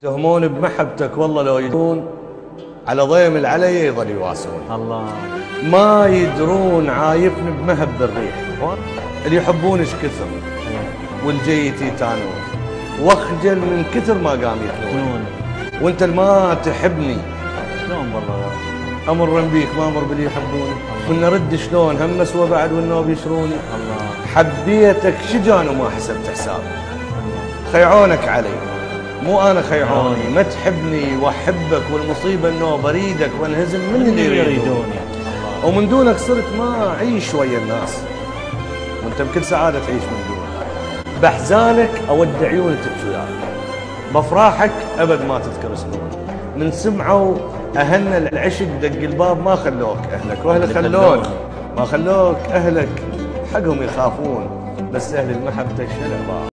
يتهمون بمحبتك، والله لو يدرون على ضيم العلي يظل يواسون. الله ما يدرون عايفني بمهب بالريح. اللي يحبون ايش كثر والجيتي تانون، واخجل من كثر ما قام يتلون. وانت اللي ما تحبني شلون والله امر بيك ما امر باللي يحبوني، كنا رد شلون هم سوى بعد والنوب يشروني. الله حبيتك شجان وما حسبت حسابي، خيعونك علي مو انا خيعوني. ما تحبني واحبك والمصيبه انه بريدك وانهزم من اللي يريدوني، ومن دونك صرت ما اعيش ويا الناس، وانت بكل سعاده تعيش من دونك. باحزانك اود عيوني تبكي وياك، بافراحك ابد ما تذكر سنون. من سمعوا اهلنا العشق دق الباب ما خلوك اهلك، واهلك خلوك ما خلوك اهلك، حقهم يخافون، بس اهل المحبه شلع باب.